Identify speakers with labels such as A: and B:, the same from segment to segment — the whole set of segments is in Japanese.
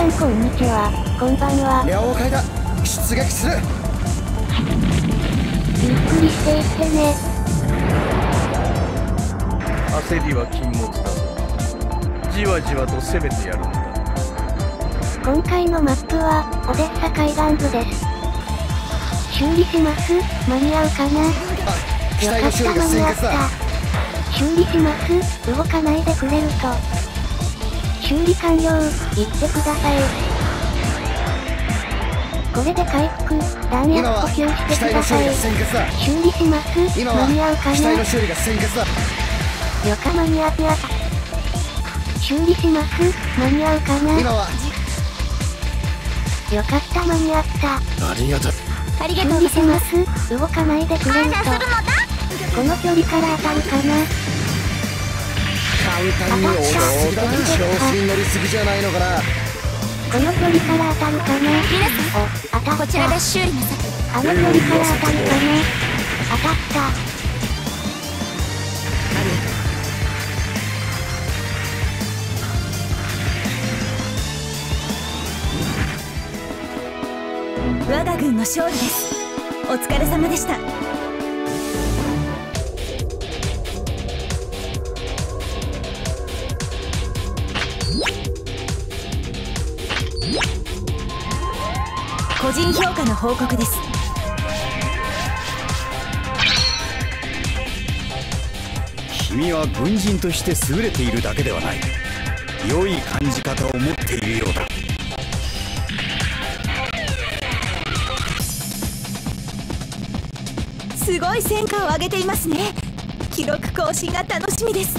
A: さんこんにちは、こんばんは。
B: 了解だ。出撃する。
A: ゆっくりしていってね。
C: 焦りは禁物だぞ。じわじわと攻めてやるんだ。
A: 今回のマップは、オデッサ海岸部です。修理します。間に合うかな。
B: 機
A: よかった、
B: 体の修理が
A: 間に合っ
B: 先決だ。
A: た。修理します。動かないでくれると。修理完了、言ってください。これで回復、弾薬補給してください。修理します。間に合うかな。
B: 機体の修理が先決だ。
A: よか間に合った。修理します。間に合うかな。
B: 今は
A: よかった、間に合った。
B: ありがとう。
A: 修理します。動かないでくれると。この距離から当たるかな。
B: 簡単に落ちすぎだ。調子に乗りすぎじゃないのかな。
A: この距離から当たるかな。お、当たった。
D: こちらで修理なさい。
A: あの距離から当たるかな。当たった。
D: 我が軍の勝利です。お疲れ様でした。個人評価の報告です。
E: 君は軍人として優れているだけではない。良い感じ方を持っているようだ。
D: すごい戦果を上げていますね。記録更新が楽しみです。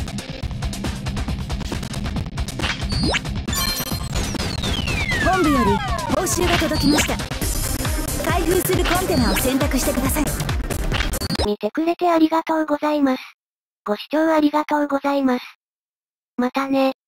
D: 本部より報酬が届きました。開封するコンテナを選択してください。
A: 見てくれてありがとうございます。ご視聴ありがとうございます。またね。